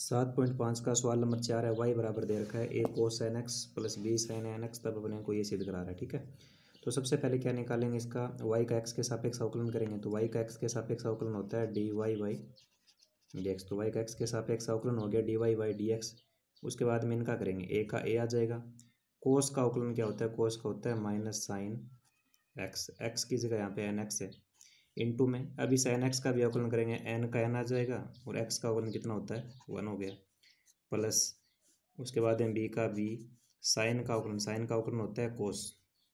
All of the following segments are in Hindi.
7.5 का सवाल नंबर 4 है। y बराबर दे रखा है a cos n x plus b sin n x, तब अपने को ये सिद्ध करा रहा है। ठीक है, तो सबसे पहले क्या निकालेंगे, इसका y का x के सापेक्ष अवकलन करेंगे। तो y का x के सापेक्ष अवकलन होता है dy बाई dx। तो y का x के सापेक्ष अवकलन हो गया dy बाई dx। उसके बाद में इनका करेंगे, a का a आ जाएगा। कोस का अवकलन क्या होता है, कोस का होता है माइनस साइन x, x की जगह यहाँ पे एन एक्स है इनटू में। अभी साइन एक्स का भी अवकलन करेंगे, एन का एन आ जाएगा और एक्स का अवकलन कितना होता है 1 हो गया, प्लस उसके बाद में बी का बी, साइन का अवकलन, साइन का अवकलन होता है कोस,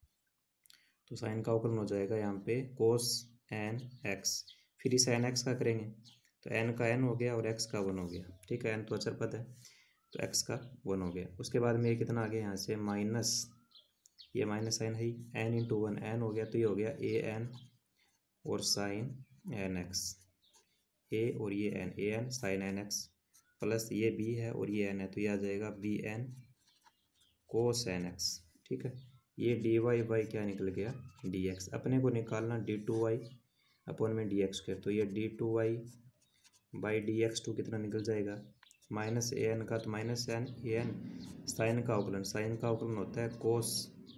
तो साइन का अवकलन हो जाएगा यहाँ पे कोस एन एक्स। फिर इस एन एक्स का करेंगे तो एन का एन हो गया और एक्स का 1 हो गया। ठीक है, एन तो अचर पद है तो एक्स का 1 हो गया। उसके बाद में ये कितना आ गया यहाँ से माइनस, ये माइनस साइन है ही, एन इंटू 1 एन हो गया, तो ये हो गया ए एन और साइन एन एक्स, ए और ये n sine n x, plus ये बी है और ये एन है, तो ये आ जाएगा b n cos n x. ठीक है, ये डी वाई बाई क्या निकल गया डी एक्स। अपने को निकालना डी टू वाई अपॉन में डी एक्स स्क्वायर, तो ये d two y by d x two कितना निकल जाएगा, माइनस ए एन का तो minus n a n, sine का अवकलन, साइन का अवकलन होता है कोस,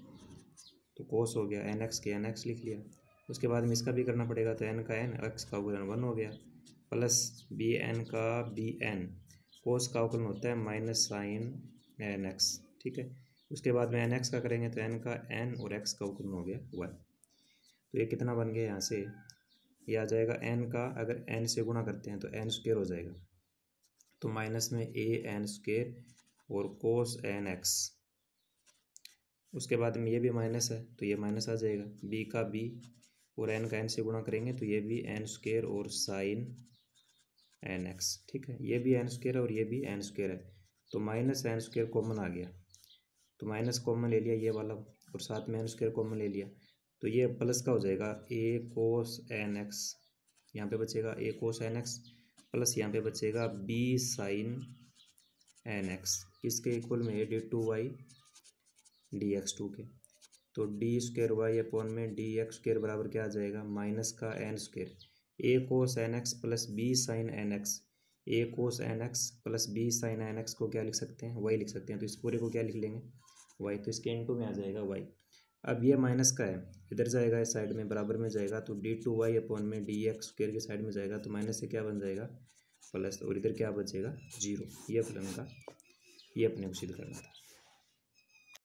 तो कोस हो गया एन एक्स के एन एक्स लिख लिया। उसके बाद में इसका भी करना पड़ेगा, तो एन का एन, एक्स का अवकलन 1 हो गया, प्लस बी एन का बी एन, कोस का अवकलन होता है माइनस साइन एन एक्स। ठीक है, उसके बाद में एन एक्स का करेंगे तो एन का एन और एक्स का अवकलन हो गया 1। तो ये कितना बन गया यहाँ से, ये आ जाएगा एन का, अगर एन से गुणा करते हैं तो एन स्क्वेयर हो जाएगा, तो माइनस में ए एन स्क्वेयर और कोस एन एक्स। उसके बाद में ये भी माइनस है तो ये माइनस आ जाएगा, बी का बी और एन का एन से गुणा करेंगे तो ये भी एन स्क्वेयर और साइन एन एक्स। ठीक है, ये भी एन स्क्वेयर है और ये भी एन स्क्वेयर है, तो माइनस एन स्क्वेयर कॉमन आ गया, तो माइनस कॉमन ले लिया ये वाला और साथ में एन स्क्वेयर कॉमन ले लिया, तो ये प्लस का हो जाएगा ए कोस एन एक्स, यहाँ पे बचेगा a cos n x, plus यहाँ पे बचेगा बी साइन एन एक्स, किसके इक्वल में, d two y d x two के। तो डी स्क्वेयर वाई अपॉन में डी एक्स स्क्वेयर बराबर क्या आ जाएगा, माइनस का n square, a cos n x plus b sine n x, a cos n x plus b sine n x को क्या लिख सकते हैं, वाई लिख सकते हैं, तो इस पूरे को क्या लिख लेंगे वाई, तो इसके इनटू में आ जाएगा वाई। अब ये माइनस का है, इधर जाएगा इस साइड में, बराबर में जाएगा, तो डी टू वाई अपॉन में डी एक्स स्क्वेयर की साइड में जाएगा, तो माइनस से क्या बन जाएगा प्लस, और इधर क्या बचेगा 0। ये अपने का, ये अपने को सिद्ध करना था।